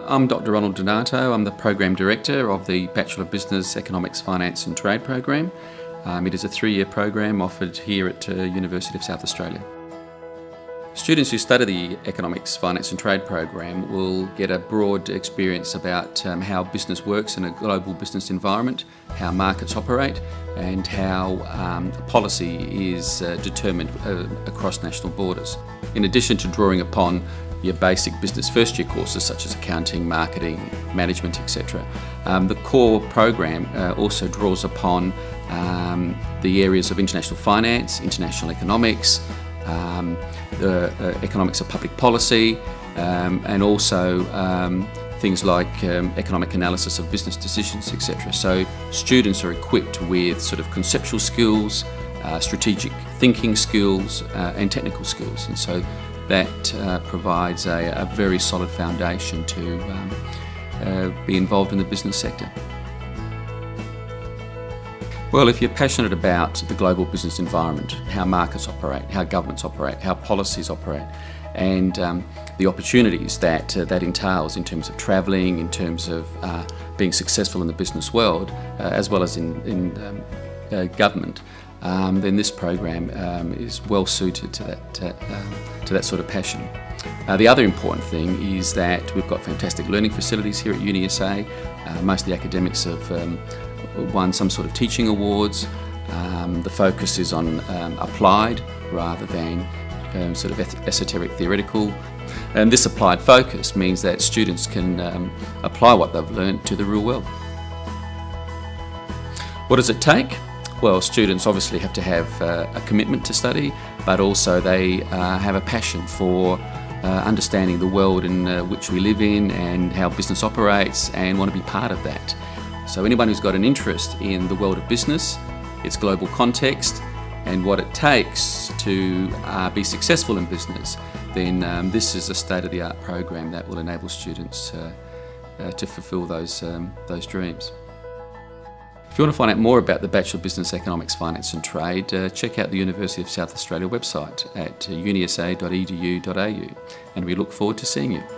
I'm Dr. Ronald Donato. I'm the Program Director of the Bachelor of Business, Economics, Finance and Trade program. It is a 3-year program offered here at University of South Australia. Students who study the Economics, Finance and Trade program will get a broad experience about how business works in a global business environment, how markets operate and how policy is determined across national borders. In addition to drawing upon your basic business first year courses such as accounting, marketing, management, etc. The core program also draws upon the areas of international finance, international economics, the economics of public policy, and also things like economic analysis of business decisions, etc. So students are equipped with sort of conceptual skills, strategic thinking skills and technical skills, and so that provides a very solid foundation to be involved in the business sector. Well, if you're passionate about the global business environment, how markets operate, how governments operate, how policies operate, and the opportunities that that entails in terms of travelling, in terms of being successful in the business world, as well as in government, then this program is well suited to that sort of passion. The other important thing is that we've got fantastic learning facilities here at UniSA. Most of the academics have won some sort of teaching awards. The focus is on applied rather than sort of esoteric theoretical. And this applied focus means that students can apply what they've learned to the real world. What does it take? Well, students obviously have to have a commitment to study, but also they have a passion for understanding the world in which we live in and how business operates and want to be part of that. So anyone who's got an interest in the world of business, its global context and what it takes to be successful in business, then this is a state-of-the-art program that will enable students to fulfil those dreams. If you want to find out more about the Bachelor of Business, Economics, Finance and Trade, check out the University of South Australia website at unisa.edu.au, and we look forward to seeing you.